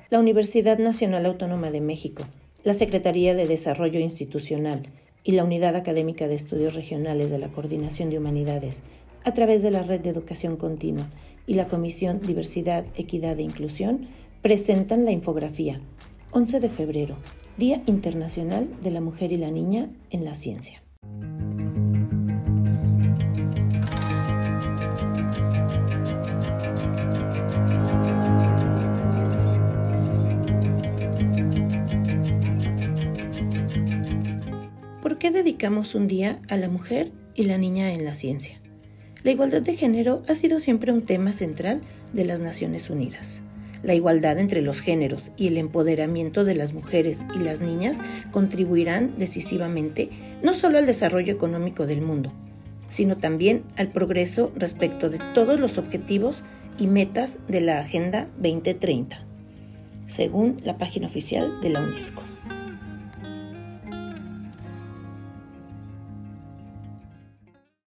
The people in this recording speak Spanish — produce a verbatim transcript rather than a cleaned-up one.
La Universidad Nacional Autónoma de México, la Secretaría de Desarrollo Institucional y la Unidad Académica de Estudios Regionales de la Coordinación de Humanidades, a través de la Red de Educación Continua y la Comisión Diversidad, Equidad e Inclusión, presentan la infografía once de febrero, Día Internacional de la Mujer y la Niña en la Ciencia. ¿Por qué dedicamos un día a la mujer y la niña en la ciencia? La igualdad de género ha sido siempre un tema central de las Naciones Unidas. La igualdad entre los géneros y el empoderamiento de las mujeres y las niñas contribuirán decisivamente no solo al desarrollo económico del mundo, sino también al progreso respecto de todos los objetivos y metas de la Agenda veinte treinta, según la página oficial de la UNESCO.